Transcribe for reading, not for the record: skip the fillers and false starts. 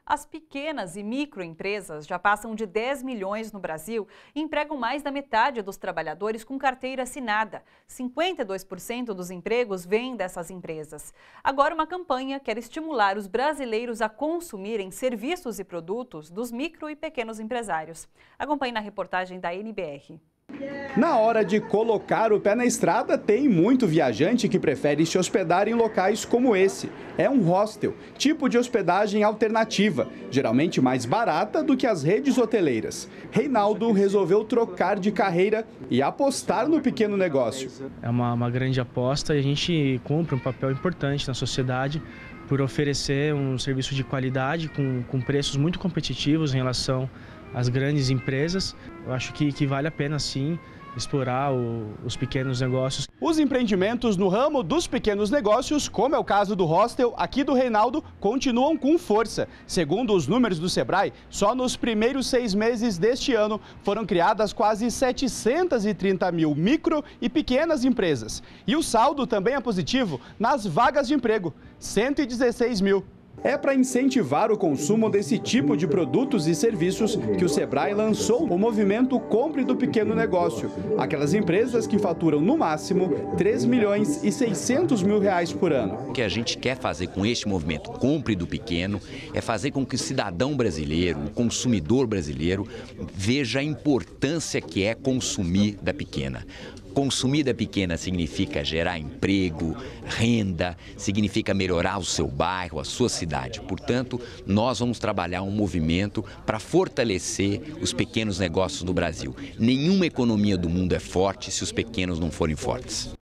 As pequenas e microempresas já passam de 10 milhões no Brasil e empregam mais da metade dos trabalhadores com carteira assinada. 52% dos empregos vêm dessas empresas. Agora, uma campanha quer estimular os brasileiros a consumirem serviços e produtos dos micro e pequenos empresários. Acompanhe na reportagem da NBR. Na hora de colocar o pé na estrada, tem muito viajante que prefere se hospedar em locais como esse. É um hostel, tipo de hospedagem alternativa, geralmente mais barata do que as redes hoteleiras. Reinaldo resolveu trocar de carreira e apostar no pequeno negócio. É uma grande aposta e a gente cumpre um papel importante na sociedade por oferecer um serviço de qualidade com preços muito competitivos em relação às grandes empresas. Eu acho que vale a pena, sim, explorar os pequenos negócios. Os empreendimentos no ramo dos pequenos negócios, como é o caso do hostel aqui do Reinaldo, continuam com força. Segundo os números do Sebrae, só nos primeiros 6 meses deste ano foram criadas quase 730 mil micro e pequenas empresas. E o saldo também é positivo nas vagas de emprego, 116 mil. É para incentivar o consumo desse tipo de produtos e serviços que o Sebrae lançou o movimento Compre do Pequeno Negócio. Aquelas empresas que faturam no máximo 3 milhões e 600 mil reais por ano. O que a gente quer fazer com este movimento Compre do Pequeno é fazer com que o cidadão brasileiro, o consumidor brasileiro, veja a importância que é consumir da pequena. Consumir da pequena significa gerar emprego, renda, significa melhorar o seu bairro, a sua cidade. Portanto, nós vamos trabalhar um movimento para fortalecer os pequenos negócios no Brasil. Nenhuma economia do mundo é forte se os pequenos não forem fortes.